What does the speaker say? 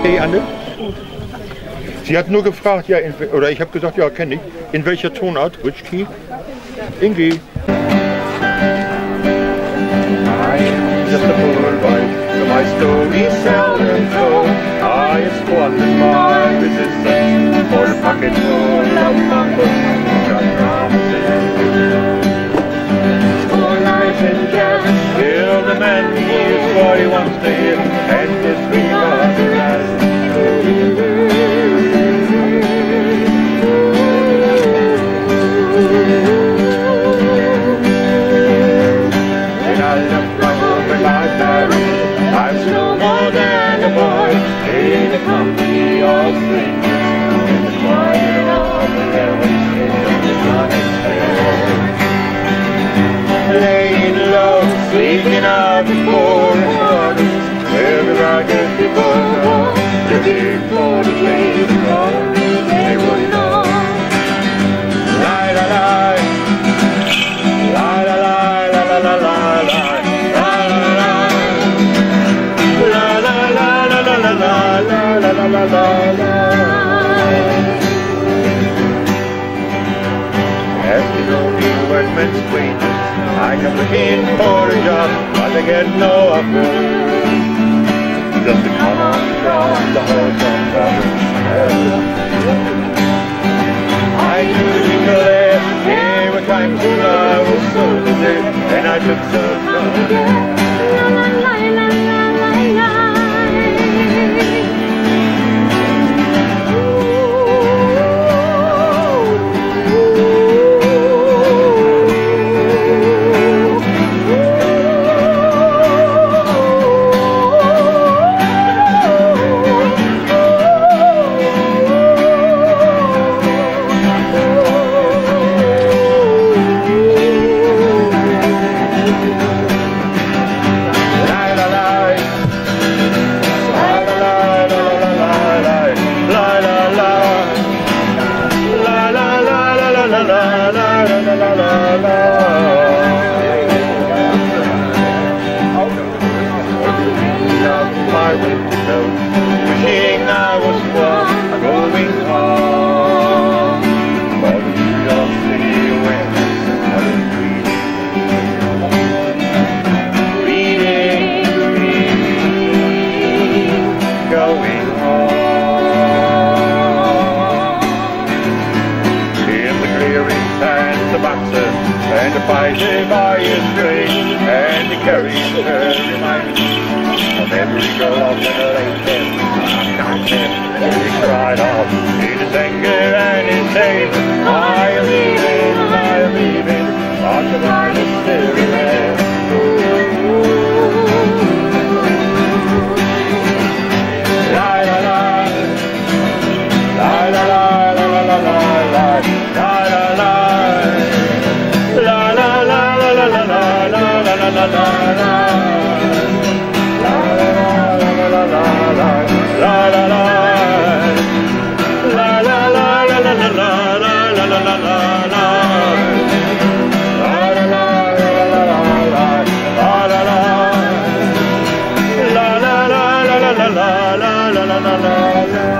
Hey Anne? Sie hat nur gefragt, ja, oder ich habe gesagt, ja, kenne ich. In welcher Tonart? Which key? In G. I am just a poor boy, so my story's seldom told. I have squandered my resistance for a pocket full of mumbles and promises. For life and cash, will the man hears what he wants to hear and disregard the rest? I'm no more than a boy in the company of strangers, in the quiet of the railway station, unexpected. Laying low, sleeping out before the waters, wherever I get before, looking for the place where they would know. La la la, la la la la la la la. La, la, la. As the only workman's wages, I come looking for a job, but I get no offer. Just to come on from the horse on travel. I do declare, there were times when I was so deserted, and I took some trouble. Wishing I was one going home, for the New York City winds reading me going home. In the clearings and the boxes and the fighting by his grave and the carrying her reminded of every girl of the late death. He cried out in his anger and his shame, I am leaving, but the light is still there. La la la, la la la la la la la, la la la, la la la la la la la la la la. La la la la